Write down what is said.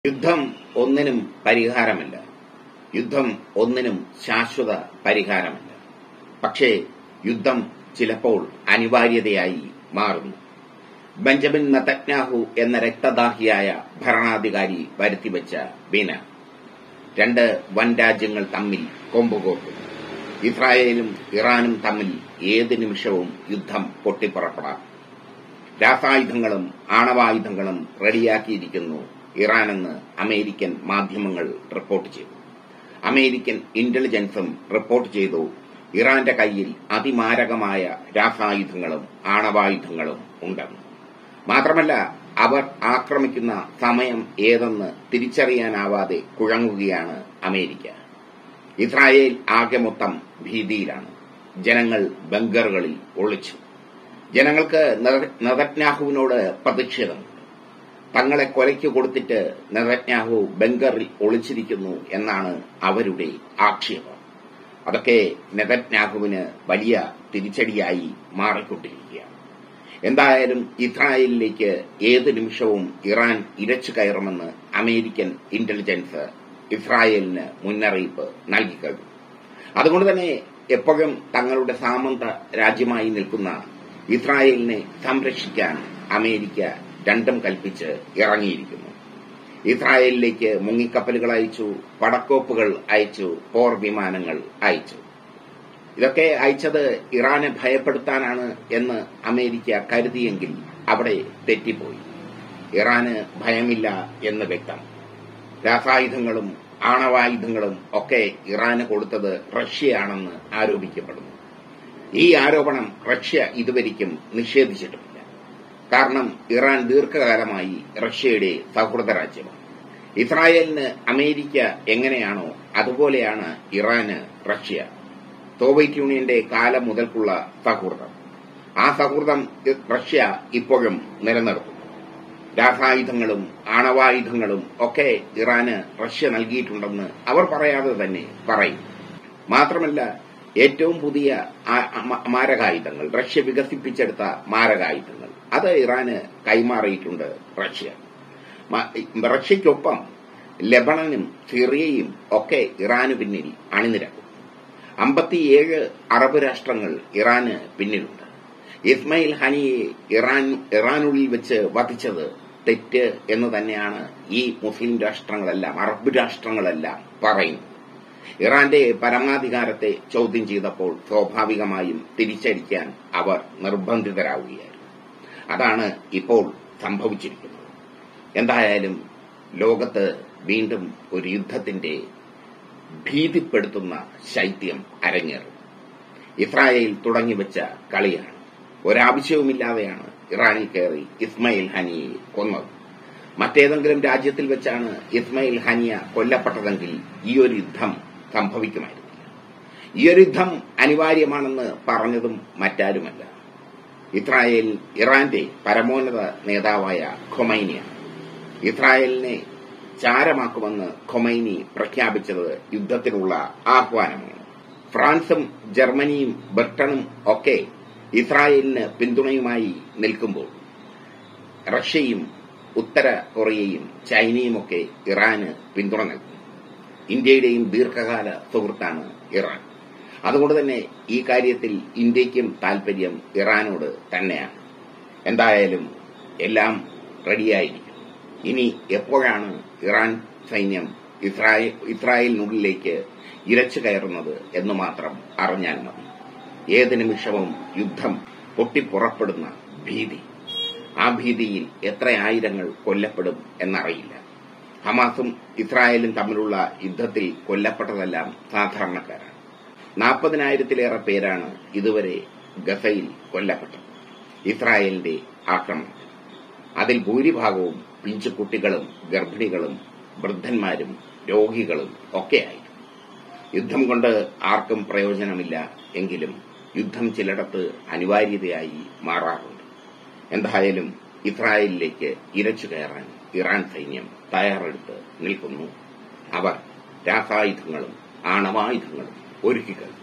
യുദ്ധം ഒന്നിനും പരിഹാരമല്ല. യുദ്ധം ഒന്നിനും ശാശ്വത പരിഹാരമല്ല. പക്ഷേ യുദ്ധം ചിലപ്പോൾ അനിവാര്യതയായി മാറുന്നു. ബെഞ്ചമിൻ നെതന്യാഹു എന്ന രക്തദാഹിയായ ഭരണാധികാരി വരുത്തിവെച്ച വീന. രണ്ട് വൻ രാജ്യങ്ങൾ തമ്മിൽ കൊമ്പുകോർക്കുന്നു. ഇസ്രായേലും ഇറാനും തമ്മിൽ ഏത് നിമിഷവും യുദ്ധം പൊട്ടിപ്പുറപ്പെടാം. രാസായുധങ്ങളും ആണവായുധങ്ങളും റെഡിയാക്കിയിരിക്കുന്നു ഇറാനെന്ന് അമേരിക്കൻ മാധ്യമങ്ങൾ റിപ്പോർട്ട് ചെയ്തു. അമേരിക്കൻ ഇന്റലിജൻസും റിപ്പോർട്ട് ചെയ്തു ഇറാന്റെ കയ്യിൽ അതിമാരകമായ രാസായുധങ്ങളും ആണവായുധങ്ങളും ഉണ്ടെന്ന്. മാത്രമല്ല, അവർ ആക്രമിക്കുന്ന സമയം ഏതെന്ന് തിരിച്ചറിയാനാവാതെ കുഴങ്ങുകയാണ് അമേരിക്ക. ഇസ്രായേൽ ആകെ മൊത്തം ഭീതിയിലാണ്. ജനങ്ങൾ ബങ്കറുകളിൽ ഒളിച്ചു. ജനങ്ങൾക്ക് നെതന്യാഹുവിനോട് പ്രതിഷേധമുണ്ട്. തങ്ങളെ കൊലയ്ക്ക് കൊടുത്തിട്ട് നെതന്യാഹു ബങ്കറിൽ ഒളിച്ചിരിക്കുന്നു എന്നാണ് അവരുടെ ആക്ഷേപം. അതൊക്കെ നെതന്യാഹുവിന് വലിയ തിരിച്ചടിയായി മാറിക്കൊണ്ടിരിക്കുകയാണ്. എന്തായാലും ഇസ്രായേലിലേക്ക് ഏത് നിമിഷവും ഇറാൻ ഇരച്ചു കയറുമെന്ന് അമേരിക്കൻ ഇന്റലിജൻസ് ഇസ്രായേലിന് മുന്നറിയിപ്പ് നൽകിക്കഴിഞ്ഞു. അതുകൊണ്ട് തന്നെ എപ്പോഴും തങ്ങളുടെ സാമന്ത രാജ്യമായി നിൽക്കുന്ന ഇസ്രായേലിനെ സംരക്ഷിക്കാൻ അമേരിക്ക രണ്ടും കൽപ്പിച്ച് ഇറങ്ങിയിരിക്കുന്നു. ഇസ്രായേലിലേക്ക് മുങ്ങിക്കപ്പലുകൾ അയച്ചു, പടക്കോപ്പുകൾ അയച്ചു, പോർ വിമാനങ്ങൾ അയച്ചു. ഇതൊക്കെ അയച്ചത് ഇറാനെ ഭയപ്പെടുത്താനാണ് എന്ന് അമേരിക്ക കരുതിയെങ്കിൽ അവിടെ തെറ്റിപ്പോയി. ഇറാന് ഭയമില്ല എന്ന് വ്യക്തം. രാസായുധങ്ങളും ആണവായുധങ്ങളും ഒക്കെ ഇറാന് കൊടുത്തത് റഷ്യയാണെന്ന് ആരോപിക്കപ്പെടുന്നു. ഈ ആരോപണം റഷ്യ ഇതുവരെയ്ക്കും നിഷേധിച്ചിട്ടുമില്ല. കാരണം ഇറാൻ ദീർഘകാലമായി റഷ്യയുടെ സൗഹൃദ രാജ്യമാണ്. ഇസ്രായേലിന് അമേരിക്ക എങ്ങനെയാണോ അതുപോലെയാണ് ഇറാന് റഷ്യ. സോവിയറ്റ് യൂണിയന്റെ കാലം മുതൽക്കുള്ള സൗഹൃദം. ആ സൗഹൃദം റഷ്യ ഇപ്പോഴും നിലനിർത്തുന്നു. രാസായുധങ്ങളും ആണവായുധങ്ങളും ഒക്കെ ഇറാന് റഷ്യ നൽകിയിട്ടുണ്ടെന്ന് അവർ പറയാതെ തന്നെ പറയും. മാത്രമല്ല, ഏറ്റവും പുതിയ മാരകായുധങ്ങൾ, റഷ്യ വികസിപ്പിച്ചെടുത്ത മാരകായുധങ്ങൾ, അത് ഇറാന് കൈമാറിയിട്ടുണ്ട് റഷ്യ. റഷ്യയ്ക്കൊപ്പം ലെബണനും സിറിയയും ഒക്കെ ഇറാന് പിന്നിൽ അണിനിരക്കും. 57 അറബ് രാഷ്ട്രങ്ങൾ ഇറാന് പിന്നിലുണ്ട്. ഇസ്മയിൽ ഹനിയെ ഇറാനുള്ളിൽ വെച്ച് വധിച്ചത് തെറ്റ് എന്ന് തന്നെയാണ് ഈ മുസ്ലിം രാഷ്ട്രങ്ങളെല്ലാം, അറബ് രാഷ്ട്രങ്ങളെല്ലാം പറയുന്നത്. ഇറാന്റെ പരമാധികാരത്തെ ചോദ്യം ചെയ്തപ്പോൾ സ്വാഭാവികമായും തിരിച്ചടിക്കാൻ അവർ നിർബന്ധിതരാവുകയായിരുന്നു. അതാണ് ഇപ്പോൾ സംഭവിച്ചിരിക്കുന്നത്. എന്തായാലും ലോകത്ത് വീണ്ടും ഒരു യുദ്ധത്തിന്റെ ഭീതിപ്പെടുത്തുന്ന ശൈത്യം അരങ്ങേറും. ഇസ്രായേൽ തുടങ്ങിവെച്ച കളിയാണ്. ഒരാവശ്യവുമില്ലാതെയാണ് ഇറാനിൽ കയറി ഇസ്മയിൽ ഹനിയെ കൊന്നത്. മറ്റേതെങ്കിലും രാജ്യത്തിൽ വെച്ചാണ് ഇസ്മയിൽ ഹനിയ കൊല്ലപ്പെട്ടതെങ്കിൽ ഈ ഒരു യുദ്ധം സംഭവിക്കുമായിരുന്നില്ല. ഈ ഒരു യുദ്ധം അനിവാര്യമാണെന്ന് പറഞ്ഞതും മറ്റാരുമല്ല, ഇറാന്റെ പരമോന്നത നേതാവായ ഖൊമൈനിയാണ്. ഇസ്രായേലിനെ ചാരമാക്കുമെന്ന് ഖൊമൈനി പ്രഖ്യാപിച്ചത് യുദ്ധത്തിനുള്ള ആഹ്വാനമാണ്. ഫ്രാൻസും ജർമ്മനിയും ബ്രിട്ടനും ഒക്കെ ഇസ്രായേലിന് പിന്തുണയുമായി നിൽക്കുമ്പോൾ റഷ്യയും ഉത്തര കൊറിയയും ചൈനയുമൊക്കെ ഇറാന് പിന്തുണ നൽകുന്നു. ഇന്ത്യയുടെയും ദീർഘകാല സുഹൃത്താണ് ഇറാൻ. അതുകൊണ്ട് തന്നെ ഈ കാര്യത്തിൽ ഇന്ത്യയ്ക്കും താൽപര്യം ഇറാനോട് തന്നെയാണ്. എന്തായാലും എല്ലാം റെഡിയായിരിക്കും. ഇനി എപ്പോഴാണ് ഇറാൻ സൈന്യം ഇസ്രായേലിനുള്ളിലേക്ക് ഇരച്ചു കയറുന്നത് എന്ന് മാത്രം അറിഞ്ഞാൽ മതി. ഏത് നിമിഷവും യുദ്ധം പൊട്ടിപ്പുറപ്പെടുന്ന ഭീതി. ആ ഭീതിയിൽ എത്ര ആയിരങ്ങൾ കൊല്ലപ്പെടും എന്നറിയില്ല. ഹമാസും ഇസ്രായേലും തമ്മിലുള്ള യുദ്ധത്തിൽ കൊല്ലപ്പെട്ടതെല്ലാം സാധാരണക്കാരാണ്. 40,000-ലേറെ പേരാണ് ഇതുവരെ ഗസയിൽ കൊല്ലപ്പെട്ടത് ഇസ്രായേലിന്റെ ആക്രമണം. അതിൽ ഭൂരിഭാഗവും പിഞ്ചുകുട്ടികളും ഗർഭിണികളും വൃദ്ധന്മാരും രോഗികളും ഒക്കെയായിരുന്നു. യുദ്ധം കൊണ്ട് ആർക്കും പ്രയോജനമില്ല എങ്കിലും യുദ്ധം ചിലയിടത്ത് അനിവാര്യതയായി മാറാറുണ്ട്. എന്തായാലും ഇസ്രായേലിലേക്ക് ഇരച്ചു കയറാൻ ഇറാൻ സൈന്യം തയ്യാറെടുത്ത് നിൽക്കുന്നു. അവർ രാസായുധങ്ങളും ആണവായുധങ്ങളും ഒരുക്കിക്കഴിഞ്ഞു.